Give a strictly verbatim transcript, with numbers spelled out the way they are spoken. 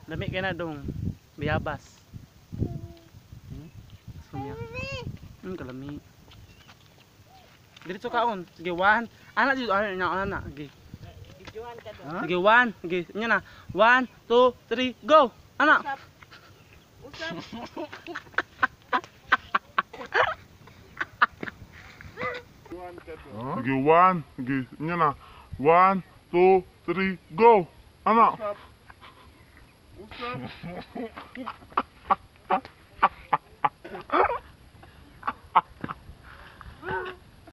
Lami ka na dong. Bayabas. Hmm? Sumya. Hmm, kalami. Diretso kaon. Sige, one. Anak dito, anak na, anak. Sige. Sige, one. Sige, nya na. One, two, three, go. Anak. Usap. Sige, one. Sige, nya na. One, two, three, go. Anak. Usap. Usap.